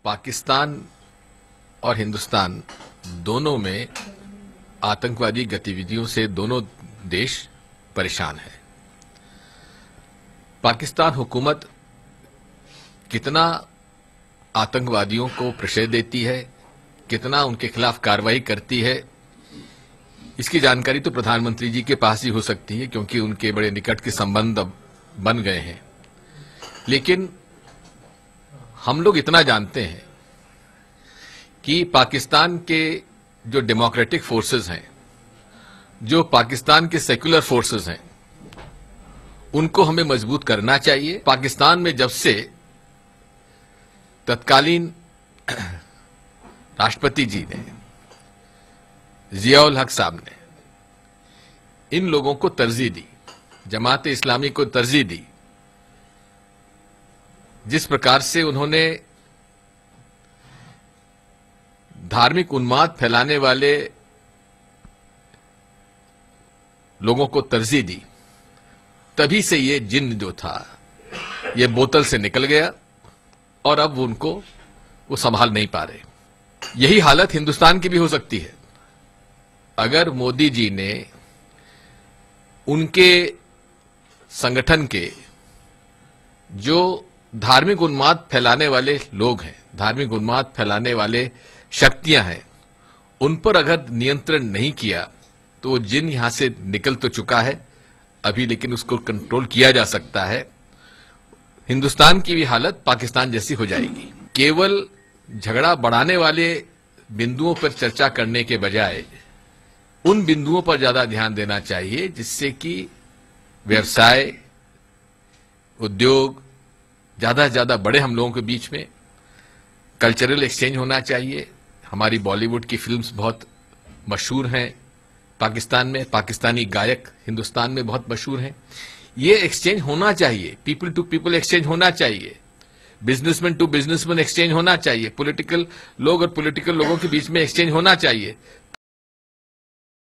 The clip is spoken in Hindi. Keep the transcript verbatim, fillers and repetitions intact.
पाकिस्तान और हिंदुस्तान दोनों में आतंकवादी गतिविधियों से दोनों देश परेशान है। पाकिस्तान हुकूमत कितना आतंकवादियों को प्रश्रय देती है, कितना उनके खिलाफ कार्रवाई करती है, इसकी जानकारी तो प्रधानमंत्री जी के पास ही हो सकती है, क्योंकि उनके बड़े निकट के संबंध अब बन गए हैं। लेकिन हम लोग इतना जानते हैं कि पाकिस्तान के जो डेमोक्रेटिक फोर्सेस हैं, जो पाकिस्तान के सेक्युलर फोर्सेस हैं, उनको हमें मजबूत करना चाहिए। पाकिस्तान में जब से तत्कालीन राष्ट्रपति जी ने, जियाउल हक साहब ने इन लोगों को तरजीह दी, जमात इस्लामी को तरजीह दी, जिस प्रकार से उन्होंने धार्मिक उन्माद फैलाने वाले लोगों को तरजीह दी, तभी से ये जिन्न जो था ये बोतल से निकल गया और अब उनको वो संभाल नहीं पा रहे। यही हालत हिंदुस्तान की भी हो सकती है अगर मोदी जी ने उनके संगठन के जो धार्मिक उन्माद फैलाने वाले लोग हैं, धार्मिक उन्माद फैलाने वाले शक्तियां हैं, उन पर अगर नियंत्रण नहीं किया तो वो जिन यहां से निकल तो चुका है अभी, लेकिन उसको कंट्रोल किया जा सकता है। हिंदुस्तान की भी हालत पाकिस्तान जैसी हो जाएगी। केवल झगड़ा बढ़ाने वाले बिंदुओं पर चर्चा करने के बजाय उन बिंदुओं पर ज्यादा ध्यान देना चाहिए जिससे कि व्यवसाय, उद्योग ज्यादा से ज्यादा बढ़े हम लोगों के बीच में। कल्चरल एक्सचेंज होना चाहिए। हमारी बॉलीवुड की फिल्म्स बहुत मशहूर हैं पाकिस्तान में, पाकिस्तानी गायक हिंदुस्तान में बहुत मशहूर हैं। ये एक्सचेंज होना चाहिए, पीपल टू पीपल एक्सचेंज होना चाहिए, बिजनेसमैन टू बिजनेसमैन एक्सचेंज होना चाहिए, पॉलिटिकल लोग और पॉलिटिकल लोगों के बीच में एक्सचेंज होना चाहिए,